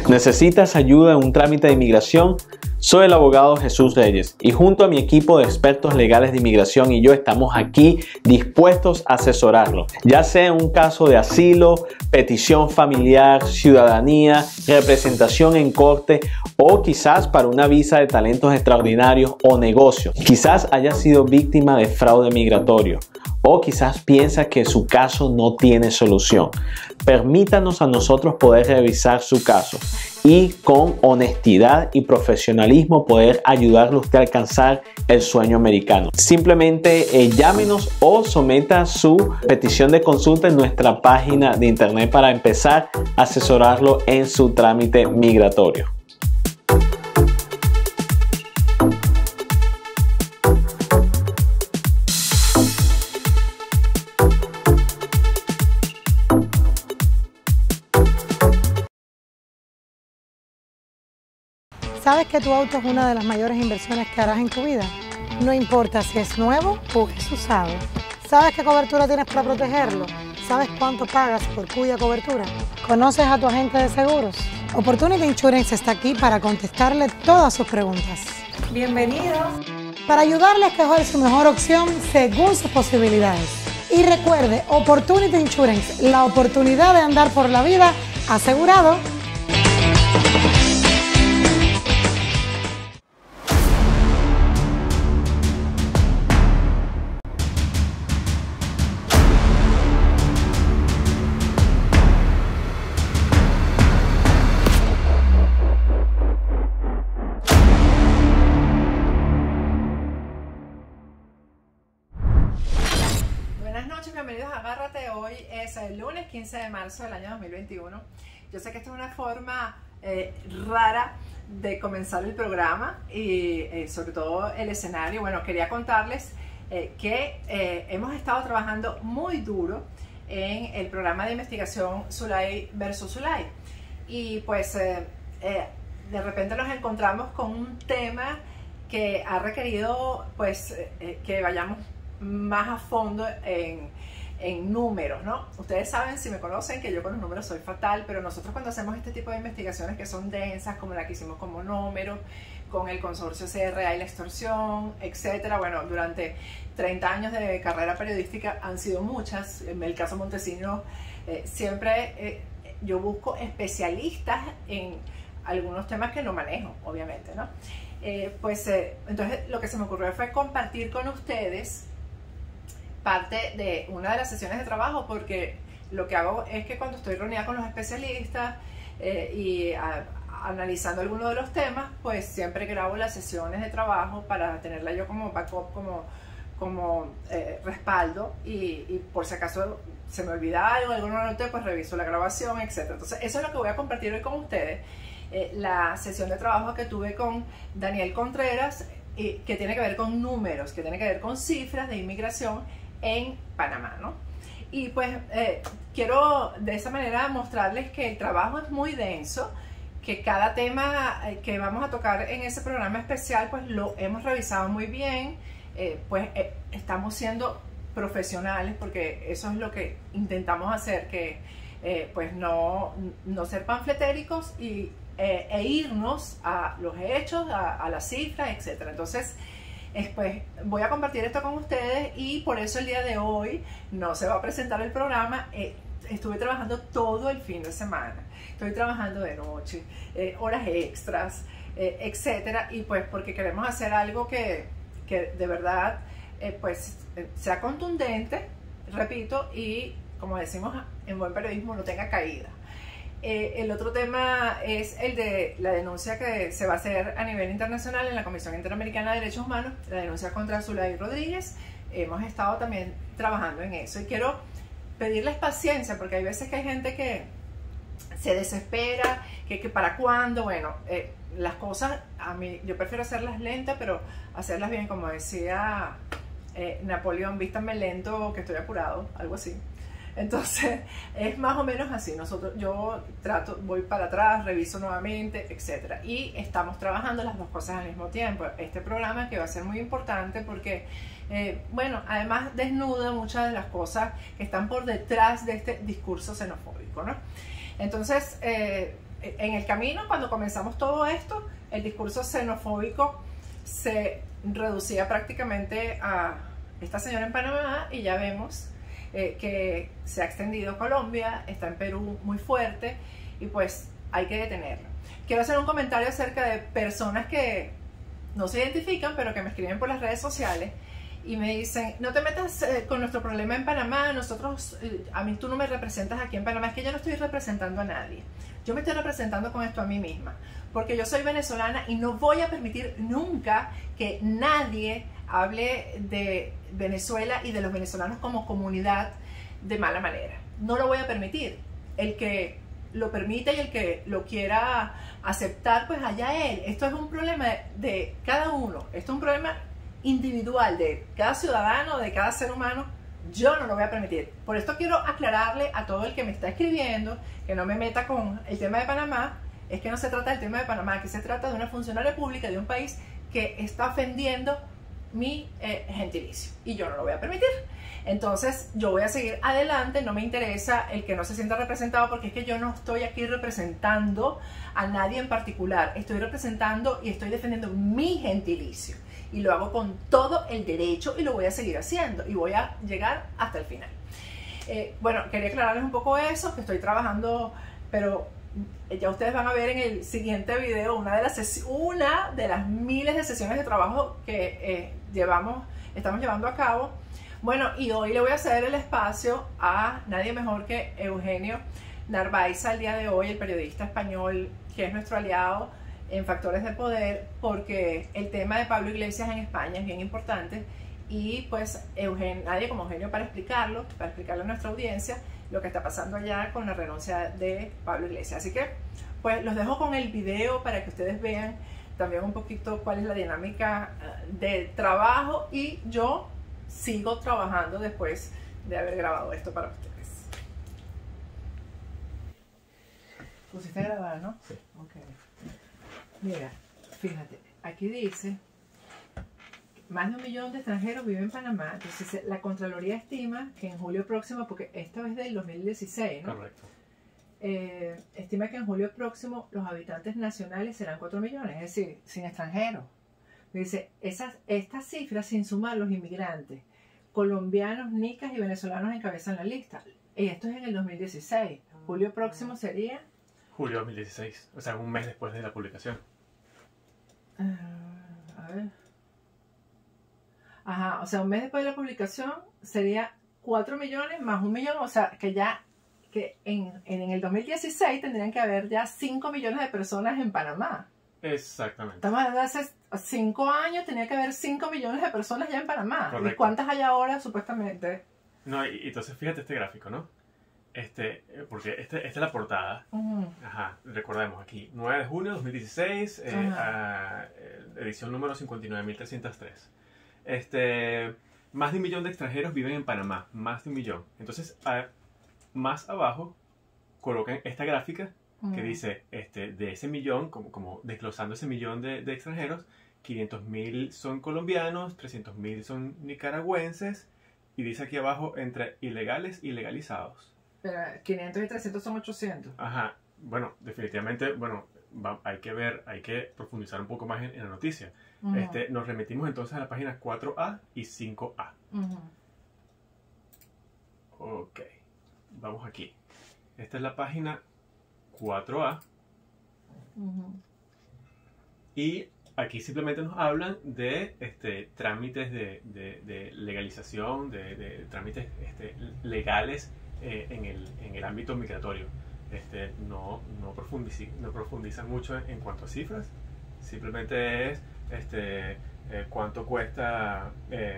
¿Necesitas ayuda en un trámite de inmigración? Soy el abogado Jesús Reyes y junto a mi equipo de expertos legales de inmigración y yo estamos aquí dispuestos a asesorarlo, ya sea en un caso de asilo, petición familiar, ciudadanía, representación en corte o quizás para una visa de talentos extraordinarios o negocio. Quizás haya sido víctima de fraude migratorio o quizás piensa que su caso no tiene solución. Permítanos a nosotros poder revisar su caso y con honestidad y profesionalismo poder ayudarle a usted a alcanzar el sueño americano. Simplemente llámenos o someta su petición de consulta en nuestra página de internet para empezar a asesorarlo en su trámite migratorio. ¿Sabes que tu auto es una de las mayores inversiones que harás en tu vida? No importa si es nuevo o es usado. ¿Sabes qué cobertura tienes para protegerlo? ¿Sabes cuánto pagas por cuya cobertura? ¿Conoces a tu agente de seguros? Opportunity Insurance está aquí para contestarle todas sus preguntas. Bienvenidos. Para ayudarle a escoger su mejor opción según sus posibilidades. Y recuerde, Opportunity Insurance, la oportunidad de andar por la vida asegurado. Bienvenidos a Agárrate. Hoy es el lunes 15 de marzo del año 2021. Yo sé que esta es una forma rara de comenzar el programa y sobre todo el escenario. Bueno, quería contarles que hemos estado trabajando muy duro en el programa de investigación Zulay versus Zulay. Y pues de repente nos encontramos con un tema que ha requerido pues que vayamos más a fondo en números, ¿no? Ustedes saben, si me conocen, que yo con los números soy fatal, pero nosotros cuando hacemos este tipo de investigaciones que son densas, como la que hicimos como números, con el consorcio CRA y la extorsión, etcétera, bueno, durante 30 años de carrera periodística han sido muchas. En el caso Montesino, siempre yo busco especialistas en algunos temas que no manejo, obviamente, ¿no? Entonces lo que se me ocurrió fue compartir con ustedes parte de una de las sesiones de trabajo, porque lo que hago es que cuando estoy reunida con los especialistas analizando algunos de los temas, pues siempre grabo las sesiones de trabajo para tenerla yo como backup, como respaldo, y por si acaso se me olvida algo, alguna nota, pues reviso la grabación, etc. Entonces eso es lo que voy a compartir hoy con ustedes. La sesión de trabajo que tuve con Daniel Contreras, que tiene que ver con números, que tiene que ver con cifras de inmigración en Panamá, ¿no? Y pues quiero de esa manera mostrarles que el trabajo es muy denso, que cada tema que vamos a tocar en ese programa especial pues lo hemos revisado muy bien, estamos siendo profesionales, porque eso es lo que intentamos hacer, que pues no ser panfletéricos e irnos a los hechos, a las cifras, etc. Entonces pues voy a compartir esto con ustedes, y por eso el día de hoy no se va a presentar el programa. Estuve trabajando todo el fin de semana, estoy trabajando de noche, horas extras, etcétera, y pues porque queremos hacer algo que de verdad sea contundente, repito, y como decimos en buen periodismo, no tenga caída. El otro tema es el de la denuncia que se va a hacer a nivel internacional en la Comisión Interamericana de Derechos Humanos, la denuncia contra Zulay Rodríguez. Hemos estado también trabajando en eso, y quiero pedirles paciencia, porque hay veces que hay gente que se desespera, que para cuándo. Bueno, las cosas, a mí, yo prefiero hacerlas lentas, pero hacerlas bien, como decía Napoleón: vístanme lento que estoy apurado, algo así. Entonces es más o menos así. Yo voy para atrás, reviso nuevamente, etc. Y estamos trabajando las dos cosas al mismo tiempo. Este programa, que va a ser muy importante porque bueno, además desnuda muchas de las cosas que están por detrás de este discurso xenofóbico, ¿no? Entonces en el camino, cuando comenzamos todo esto, el discurso xenofóbico se reducía prácticamente a esta señora en Panamá, y ya vemos que se ha extendido a Colombia, está en Perú muy fuerte, y pues hay que detenerlo. Quiero hacer un comentario acerca de personas que no se identifican, pero que me escriben por las redes sociales y me dicen: no te metas con nuestro problema en Panamá, nosotros, a mí tú no me representas aquí en Panamá. Es que yo no estoy representando a nadie, yo me estoy representando con esto a mí misma, porque yo soy venezolana y no voy a permitir nunca que nadie hable de Venezuela y de los venezolanos como comunidad de mala manera. No lo voy a permitir. El que lo permite y el que lo quiera aceptar, pues allá él. Esto es un problema de cada uno, esto es un problema individual de cada ciudadano, de cada ser humano. Yo no lo voy a permitir. Por esto quiero aclararle a todo el que me está escribiendo que no me meta con el tema de Panamá. Es que no se trata del tema de Panamá, aquí se trata de una funcionaria pública de un país que está ofendiendo mi gentilicio, y yo no lo voy a permitir. Entonces yo voy a seguir adelante, no me interesa el que no se sienta representado, porque es que yo no estoy aquí representando a nadie en particular, estoy representando y estoy defendiendo mi gentilicio, y lo hago con todo el derecho, y lo voy a seguir haciendo, y voy a llegar hasta el final. Bueno, quería aclararles un poco eso, que estoy trabajando, pero ya ustedes van a ver en el siguiente video una de las miles de sesiones de trabajo que estamos llevando a cabo. Bueno, y hoy le voy a hacer el espacio a nadie mejor que Eugenio Narváez, el día de hoy, el periodista español que es nuestro aliado en Factores de Poder, porque el tema de Pablo Iglesias en España es bien importante, y pues nadie como Eugenio para explicarle a nuestra audiencia lo que está pasando allá con la renuncia de Pablo Iglesias. Así que pues los dejo con el video para que ustedes vean también un poquito cuál es la dinámica de trabajo, y yo sigo trabajando después de haber grabado esto para ustedes. ¿Pusiste a grabar, no? Sí. Ok. Mira, fíjate, aquí dice: más de 1 millón de extranjeros viven en Panamá. Entonces la Contraloría estima que en julio próximo, porque esto es del 2016, ¿no? Correcto. Estima que en julio próximo los habitantes nacionales serán 4 millones, es decir, sin extranjeros. Dice, estas cifras sin sumar los inmigrantes, colombianos, nicas y venezolanos encabezan la lista. Y esto es en el 2016. Julio próximo sería... Julio 2016, o sea, un mes después de la publicación. A ver... Ajá, o sea, un mes después de la publicación sería 4 millones más 1 millón, o sea, que ya que en el 2016 tendrían que haber ya 5 millones de personas en Panamá. Exactamente. Estamos hablando de hace 5 años, tenía que haber 5 millones de personas ya en Panamá. Correcto. ¿Y cuántas hay ahora, supuestamente? No, y entonces fíjate este gráfico, ¿no? Porque esta es la portada. Ajá, recordemos aquí, 9 de junio de 2016, edición número 59.303. Más de 1 millón de extranjeros viven en Panamá, más de 1 millón. Entonces, más abajo colocan esta gráfica que dice, de ese millón, como desglosando ese millón de extranjeros, 500.000 son colombianos, 300.000 son nicaragüenses, y dice aquí abajo entre ilegales y legalizados. Pero 500 y 300 son 800. Ajá, bueno, definitivamente, hay que profundizar un poco más en la noticia. Nos remitimos entonces a la página 4A y 5A. Ok, vamos aquí. Esta es la página 4A. Y aquí simplemente nos hablan de trámites de legalización, de trámites legales en el ámbito migratorio. No profundizan mucho en cuanto a cifras, simplemente es cuánto cuesta,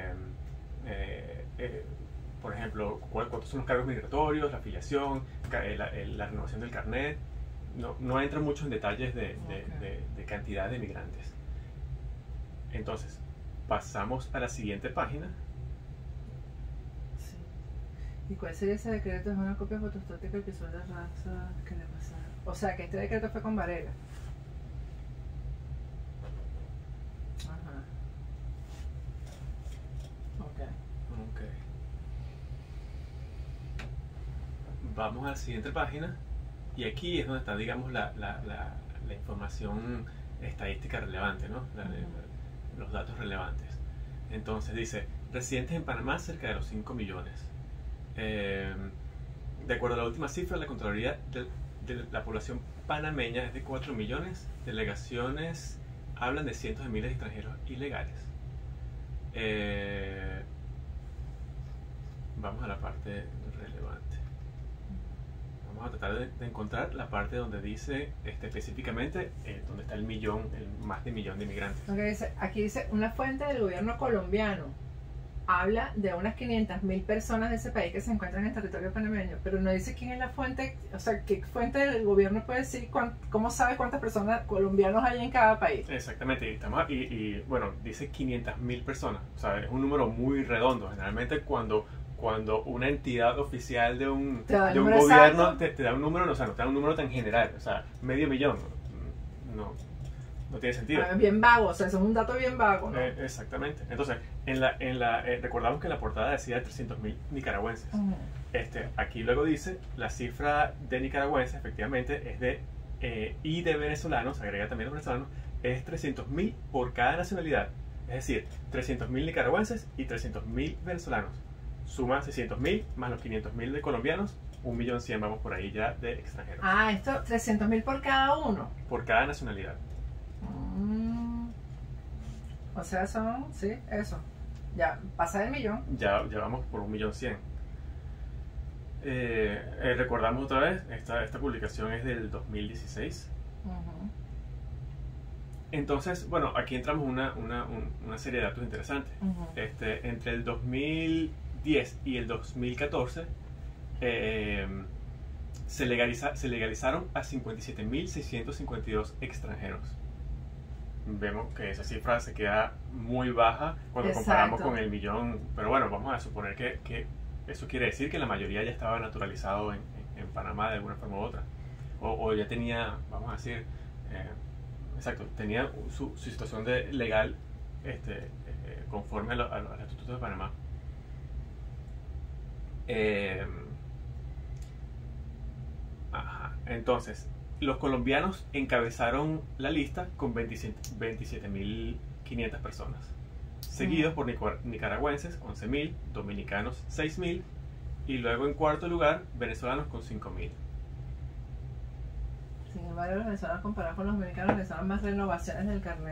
por ejemplo, cuántos son los cargos migratorios, la afiliación, la renovación del carnet. No entra mucho en detalles de cantidad de migrantes. Entonces, pasamos a la siguiente página. Sí. ¿Y cuál sería ese decreto? Es una copia fotostática que son las razas que le pasaron. O sea, que este decreto fue con Varela. Ajá. Ok. Vamos a la siguiente página. Y aquí es donde está, digamos, la información estadística relevante, ¿no? Los datos relevantes. Entonces dice, residentes en Panamá cerca de los 5 millones. De acuerdo a la última cifra, la Contraloría de la población panameña es de 4 millones. Delegaciones hablan de cientos de miles de extranjeros ilegales. Vamos a la parte relevante. Vamos a tratar de encontrar la parte donde dice específicamente donde está el más de 1 millón de inmigrantes. Aquí dice, una fuente del gobierno colombiano habla de unas 500.000 personas de ese país que se encuentran en el territorio panameño, pero no dice quién es la fuente, o sea, qué fuente del gobierno puede decir, cómo sabe cuántas personas colombianos hay en cada país. Exactamente, y bueno, dice 500.000 personas, o sea, es un número muy redondo. Generalmente cuando una entidad oficial de un gobierno te da un número, o sea, no te da un número tan general, o sea, medio millón, no tiene sentido. Bien vago, o sea, eso es un dato bien vago, ¿no? Exactamente. Entonces, recordamos que la portada decía 300.000 nicaragüenses. Aquí luego dice, la cifra de nicaragüenses efectivamente es y de venezolanos, agrega también los venezolanos, es 300.000 por cada nacionalidad. Es decir, 300.000 nicaragüenses y 300.000 venezolanos. Suma 600.000 más los 500.000 de colombianos, 1.100.000 vamos por ahí ya de extranjeros. Esto, 300.000 por cada uno. Por cada nacionalidad. O sea, son, sí, eso. Ya, pasa del millón. Ya vamos por 1.100.000. Recordamos otra vez, esta publicación es del 2016. Entonces, bueno, aquí entramos una serie de datos interesantes. Entre el 2010 y el 2014 se legalizaron a 57.652 extranjeros. Vemos que esa cifra se queda muy baja cuando comparamos con el millón, pero bueno, vamos a suponer que eso quiere decir que la mayoría ya estaba naturalizado en Panamá de alguna forma u otra, o ya tenía, vamos a decir, tenía su situación legal conforme a los estatutos de Panamá. Entonces, los colombianos encabezaron la lista con 27.500 personas, seguidos por nicaragüenses 11.000, dominicanos 6.000 y luego en cuarto lugar venezolanos con 5.000. Sin embargo, los venezolanos comparados con los dominicanos realizaron más renovaciones del carnet.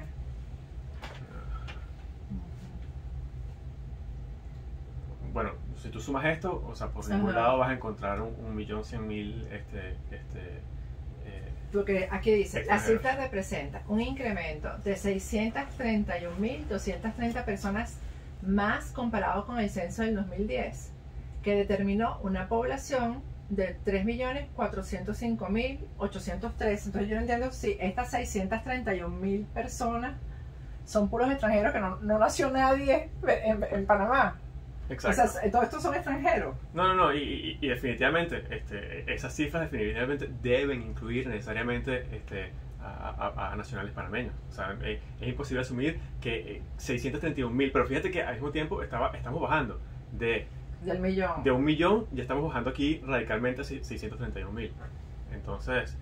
Bueno, si tú sumas esto, o sea, por ningún lado vas a encontrar 1.100.000 porque aquí dice, la cifra representa un incremento de 631.230 personas más comparado con el censo del 2010, que determinó una población de 3.405.803. Entonces yo no entiendo si estas 631.000 personas son puros extranjeros, que no nació nadie en Panamá. Exacto. O sea, todos estos son extranjeros. No, y definitivamente, esas cifras definitivamente deben incluir necesariamente a nacionales panameños. O sea, es imposible asumir que 631.000, pero fíjate que al mismo tiempo estamos bajando del millón. De 1 millón, ya estamos bajando aquí radicalmente a 631.000. Entonces,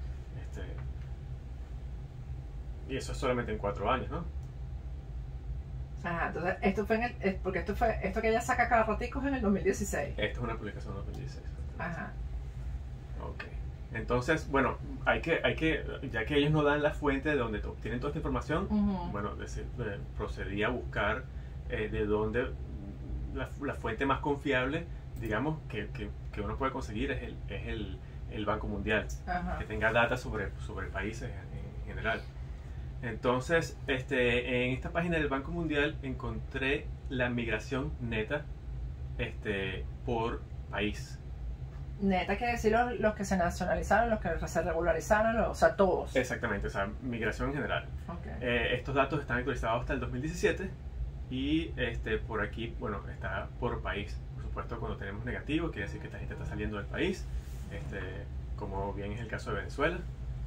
y eso es solamente en 4 años, ¿no? Entonces esto que ella saca cada ratico es en el 2016. Esto es una publicación del 2016. Ok. Entonces, bueno, hay que, ya que ellos no dan la fuente de donde obtienen toda esta información, bueno, procedí a buscar de dónde la fuente más confiable, digamos, que uno puede conseguir es el Banco Mundial, que tenga data sobre países en general. Entonces, en esta página del Banco Mundial encontré la migración neta por país. Neta quiere decir los que se nacionalizaron, los que se regularizaron, o sea, todos. Exactamente, o sea, migración en general. Estos datos están actualizados hasta el 2017 y por aquí, bueno, está por país. Por supuesto, cuando tenemos negativo, quiere decir que esta gente está saliendo del país, como bien es el caso de Venezuela.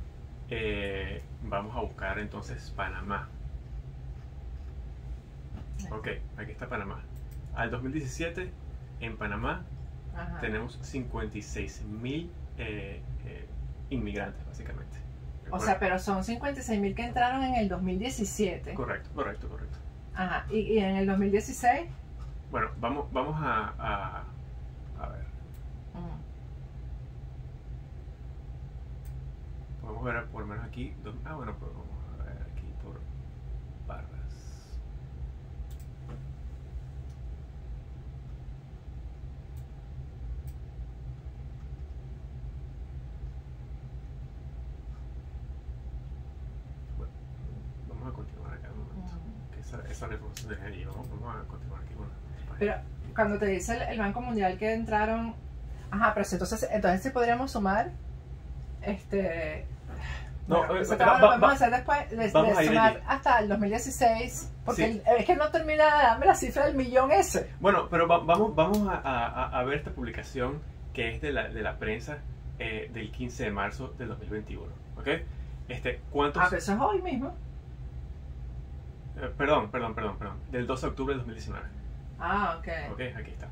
Vamos a buscar entonces Panamá. Ok, aquí está Panamá. Al 2017 en Panamá tenemos 56.000 inmigrantes, básicamente. O sea, pero son 56.000 que entraron en el 2017. Correcto. Ajá, ¿y en el 2016? Bueno, vamos a ver. Podemos ver por lo menos aquí. Bueno, pues vamos a ver aquí por barras. Bueno, vamos a continuar acá un momento. Que esa información de allí. Vamos a continuar aquí con la página. Pero cuando te dice el Banco Mundial que entraron... Ajá, pero entonces sí podríamos sumar... No, bueno, eso vamos a hacer después de sumar allí hasta el 2016, porque sí. Es que no termina de darme la cifra del millón ese. Bueno, pero vamos a ver esta publicación que es de la prensa del 15 de marzo del 2021, ¿ok? ¿Cuántos? Pero eso es hoy mismo. Perdón, del 12 de octubre del 2019. Ok. Ok, aquí está.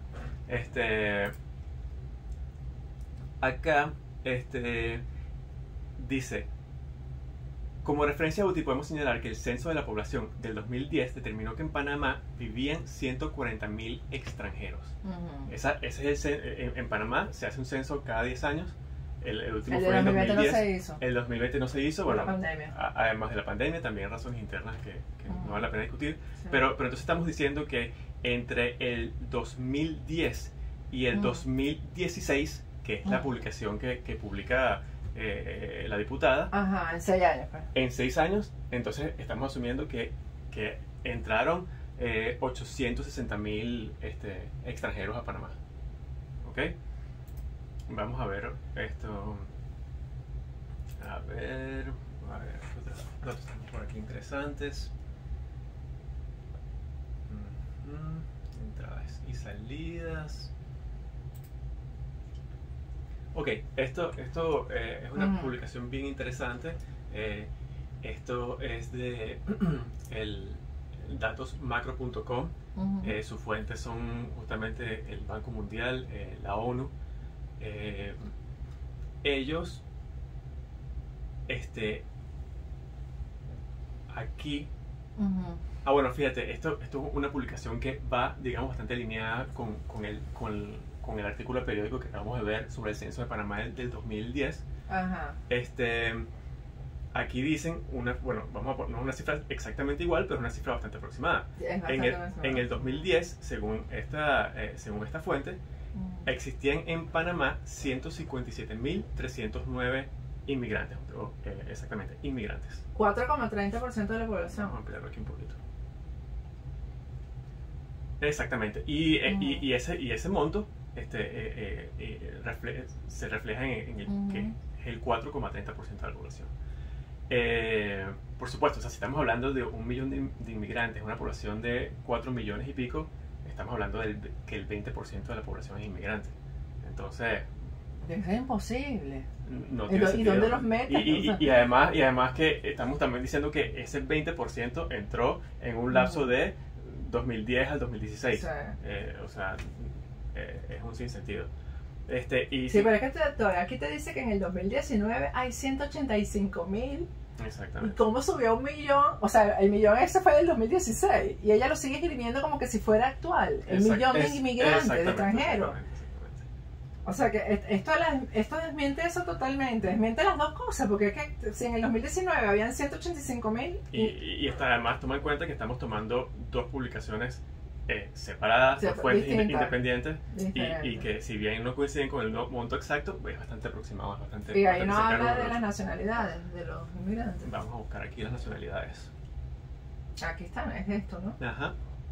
Acá, dice, como referencia útil podemos señalar que el censo de la población del 2010 determinó que en Panamá vivían 140.000 extranjeros. Ese es en Panamá se hace un censo cada 10 años. El último fue en el 2010. No se hizo. El 2020 no se hizo, bueno, la pandemia. Además de la pandemia, también razones internas que no vale la pena discutir. Sí. Pero entonces estamos diciendo que entre el 2010 y el 2016, que es la publicación que publica la diputada. Ajá, en 6 años. Pues. En 6 años, entonces estamos asumiendo que entraron 860.000 extranjeros a Panamá. ¿Ok? Vamos a ver esto. A ver, otros datos están por aquí interesantes. Entradas y salidas. Ok, esto es una publicación bien interesante. Esto es de el datosmacro.com. Sus fuentes son justamente el Banco Mundial, la ONU. Ellos aquí bueno, fíjate, esto es una publicación que va, digamos, bastante alineada con el artículo periódico que acabamos de ver sobre el censo de Panamá del 2010. Ajá. Aquí dicen vamos a poner una cifra exactamente igual, pero es una cifra bastante aproximada. En el 2010, según esta fuente, existían en Panamá 157.309 inmigrantes, exactamente, inmigrantes. 4,30% de la población. Vamos a ampliarlo aquí un poquito. Exactamente, y ese monto se refleja en el 4,30% de la población. Por supuesto, o sea, si estamos hablando de 1 millón de inmigrantes, una población de 4 millones y pico, estamos hablando que el 20% de la población es inmigrante. Entonces... Es imposible. No tiene sentido. ¿Y dónde los metes? Y además que estamos también diciendo que ese 20% entró en un lapso de 2010 al 2016. Sí. O sea, es un sinsentido. Sí, pero es que todavía aquí te dice que en el 2019 hay 185.000. Exactamente. ¿Y cómo subió a 1 millón? O sea, el millón ese fue del 2016 y ella lo sigue escribiendo como que si fuera actual. El millón de inmigrantes, de extranjeros. O sea que esto desmiente eso totalmente, desmiente las dos cosas, porque es que si en el 2019 habían 185.000... Y además toma en cuenta que estamos tomando dos publicaciones separadas, por fuentes independientes, y que si bien no coinciden con el monto exacto, pues es bastante aproximado, es bastante... Y ahí no habla de las nacionalidades de los inmigrantes. Vamos a buscar aquí las nacionalidades. Aquí están, es esto, ¿no? Ajá.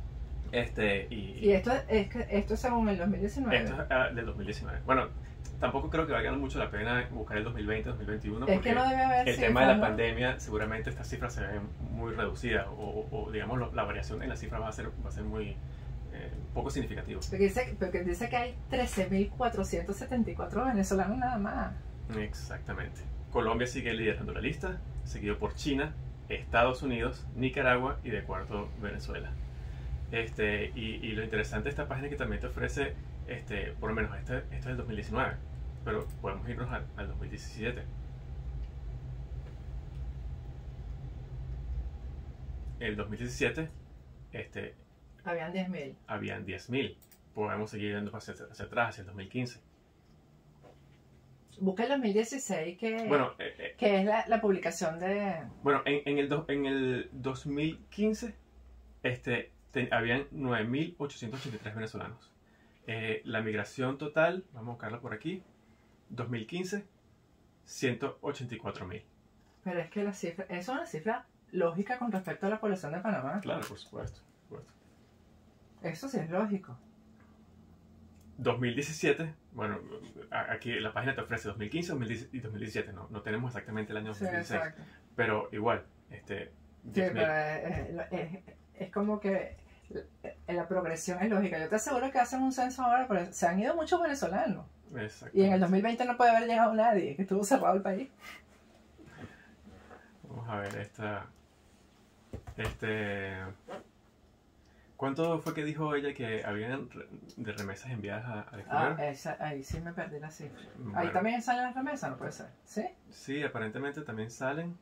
Y esto es según el 2019. Esto es del 2019. Bueno, tampoco creo que valga mucho la pena buscar el 2020, 2021. Es que no debe haber el tema de la pandemia, seguramente estas cifras se ven muy reducidas o digamos, la variación en las cifras va a ser muy poco significativo. Porque dice que hay 13.474 venezolanos nada más. Exactamente. Colombia sigue liderando la lista, seguido por China, Estados Unidos, Nicaragua y de cuarto Venezuela. Y lo interesante de esta página es que también te ofrece, por lo menos esto es del 2019, pero podemos irnos al 2017. el 2017 habían 10.000. habían 10.000. Podemos seguir yendo hacia atrás, hacia el 2015. Busca el 2016, Bueno, que es la publicación de... Bueno, en el 2015 habían 9.883 venezolanos. La migración total, vamos a buscarla por aquí, 2015, 184.000. Pero es que la cifra, eso es una cifra lógica con respecto a la población de Panamá. Claro, por supuesto. Eso sí es lógico. 2017, bueno, aquí la página te ofrece 2015 y 2017, no tenemos exactamente el año 2016, sí, exacto. Pero igual, Sí, pero es como que la progresión es lógica. Yo te aseguro que hacen un censo ahora, pero se han ido muchos venezolanos. Y en el 2020 no puede haber llegado nadie, que estuvo cerrado el país. Vamos a ver ¿cuánto fue que dijo ella que habían de remesas enviadas al exterior? Ahí sí me perdí la cifra. Bueno. Ahí también salen las remesas, ¿no puede ser? ¿Sí? Sí, aparentemente también salen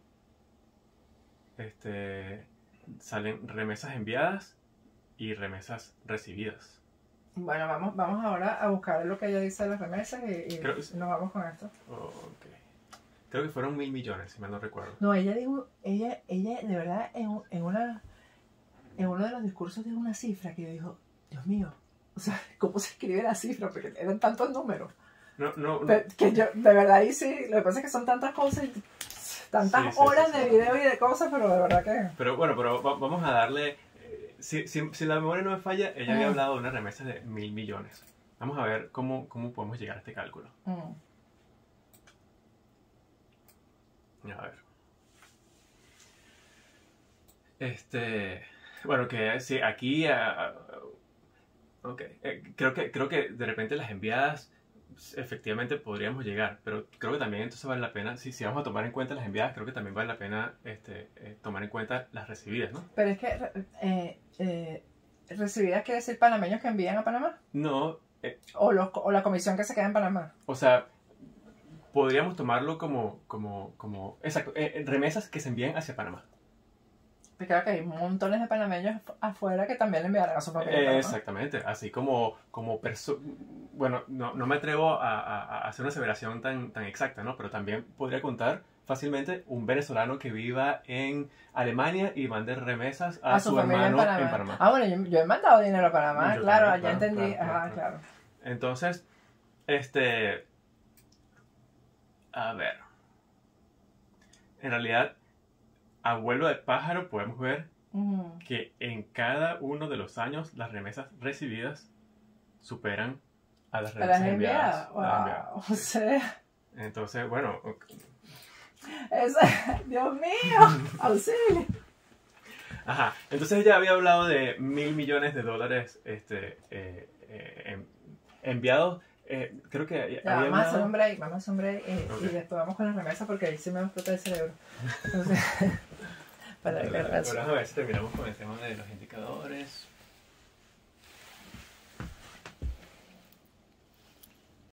remesas enviadas y remesas recibidas. Bueno, vamos ahora a buscar lo que ella dice de las remesas y nos vamos con esto. Okay. Creo que fueron 1.000 millones, si mal no recuerdo. No, ella dijo, ella de verdad en uno de los discursos dijo una cifra que yo dijo, Dios mío, o sea, ¿cómo se escribe la cifra? Porque eran tantos números. No. Que yo, de verdad, ahí sí, lo que pasa es que son tantas cosas, tantas horas de video y de cosas, pero de verdad que... Pero bueno, vamos a darle... Si la memoria no me falla, ella había hablado de una remesa de 1.000 millones. Vamos a ver cómo podemos llegar a este cálculo. A ver. Bueno, que sí, aquí... creo que de repente las enviadas efectivamente podríamos llegar, pero creo que también entonces vale la pena, si vamos a tomar en cuenta las enviadas, creo que también vale la pena tomar en cuenta las recibidas, ¿no? Pero es que recibidas quiere decir panameños que envían a Panamá. No. O la comisión que se queda en Panamá. O sea, podríamos tomarlo como exacto, remesas que se envían hacia Panamá. Claro que hay montones de panameños afuera que también le enviarán a su familia. Exactamente, así bueno, no me atrevo a hacer una aseveración tan exacta, ¿no? Pero también podría contar fácilmente un venezolano que viva en Alemania y mande remesas a su hermano en Panamá. Bueno, yo he mandado dinero a Panamá, claro, también, ya entendí. Claro. Entonces, a ver, en realidad, a vuelo de pájaro podemos ver que en cada uno de los años las remesas recibidas superan a las remesas enviadas. Wow. O sea... Entonces, bueno... ¡Dios mío! ¡Auxilio! Ajá, entonces ella había hablado de 1.000 millones de dólares enviados. Creo que vamos a hacer un break, y después vamos con las remesas porque ahí sí me va a explotar el cerebro. Entonces, Vamos a ver si terminamos con el tema de los indicadores.